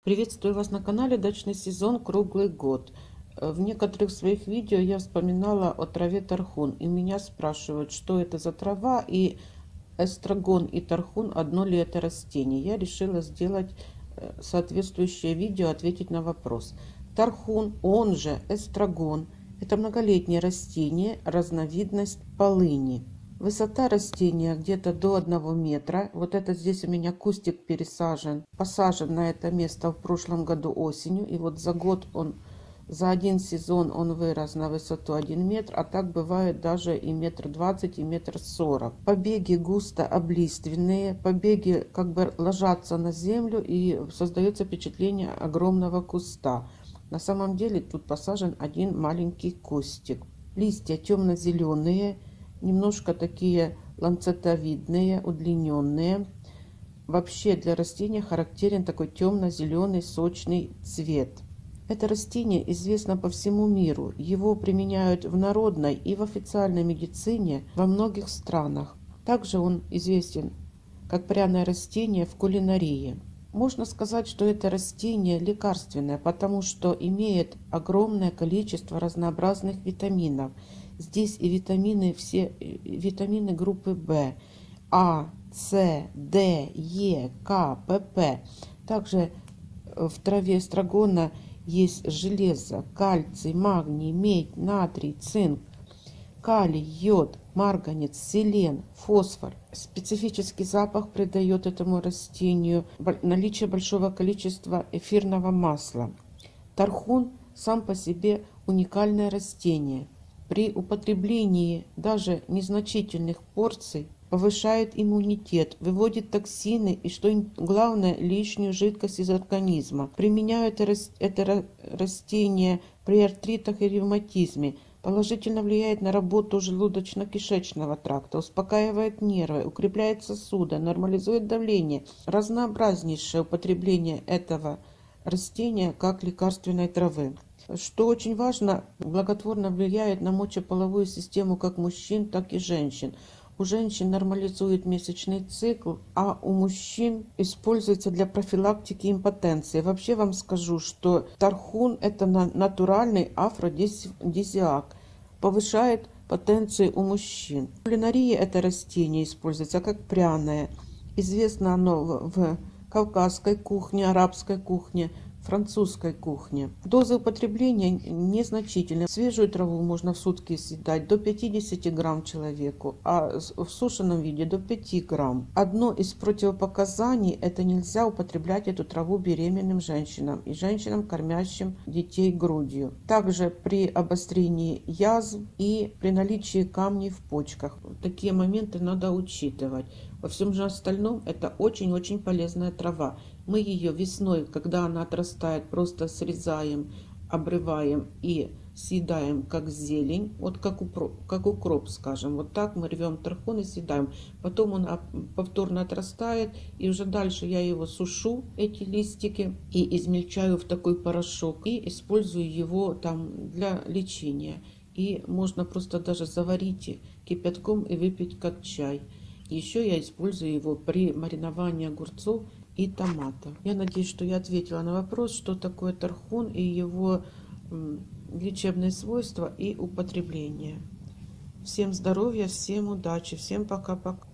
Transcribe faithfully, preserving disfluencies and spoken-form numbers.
Приветствую вас на канале Дачный сезон круглый год. В некоторых своих видео я вспоминала о траве тархун, и меня спрашивают, что это за трава, и эстрагон и тархун одно ли это растение. Я решила сделать соответствующее видео, ответить на вопрос. Тархун, он же эстрагон, это многолетнее растение, разновидность полыни. Высота растения где-то до одного метра. Вот это здесь у меня кустик пересажен. Посажен на это место в прошлом году осенью. И вот за год он, за один сезон он вырос на высоту один метр. А так бывает даже и метр двадцать, и метр сорок. Побеги густо облиственные. Побеги как бы ложатся на землю, и создается впечатление огромного куста. На самом деле тут посажен один маленький кустик. Листья темно-зеленые. Немножко такие ланцетовидные, удлиненные. Вообще для растения характерен такой темно-зеленый сочный цвет. Это растение известно по всему миру. Его применяют в народной и в официальной медицине во многих странах. Также он известен как пряное растение в кулинарии. Можно сказать, что это растение лекарственное, потому что имеет огромное количество разнообразных витаминов. Здесь и витамины, все витамины группы В, А, С, Д, Е, К, П, П. Также в траве эстрагона есть железо, кальций, магний, медь, натрий, цинк, калий, йод, марганец, селен, фосфор. Специфический запах придает этому растению наличие большого количества эфирного масла. Тархун сам по себе уникальное растение. При употреблении даже незначительных порций повышает иммунитет, выводит токсины и, что главное, лишнюю жидкость из организма. Применяют это растение при артритах и ревматизме. Положительно влияет на работу желудочно-кишечного тракта, успокаивает нервы, укрепляет сосуды, нормализует давление. Разнообразнейшее употребление этого растения как лекарственной травы. Что очень важно, благотворно влияет на мочеполовую систему как мужчин, так и женщин. У женщин нормализует месячный цикл, а у мужчин используется для профилактики импотенции. Вообще вам скажу, что тархун это натуральный афродизиак, повышает потенцию у мужчин. В кулинарии это растение используется как пряное. Известно оно в кавказской кухне, арабской кухне, французской кухне. Доза употребления незначительная. Свежую траву можно в сутки съедать до пятидесяти грамм человеку, а в сушеном виде до пяти грамм. Одно из противопоказаний — это нельзя употреблять эту траву беременным женщинам и женщинам, кормящим детей грудью. Также при обострении язв и при наличии камней в почках. Такие моменты надо учитывать. Во всем же остальном это очень-очень полезная трава. Мы ее весной, когда она отрастает, просто срезаем, обрываем и съедаем как зелень, вот как, укроп, как укроп, скажем. Вот так мы рвем тархун и съедаем. Потом он повторно отрастает, и уже дальше я его сушу, эти листики, и измельчаю в такой порошок, и использую его там для лечения. И можно просто даже заварить кипятком и выпить как чай. Еще я использую его при мариновании огурцов и томатов. Я надеюсь, что я ответила на вопрос, что такое тархун и его лечебные свойства и употребление. Всем здоровья, всем удачи, всем пока-пока.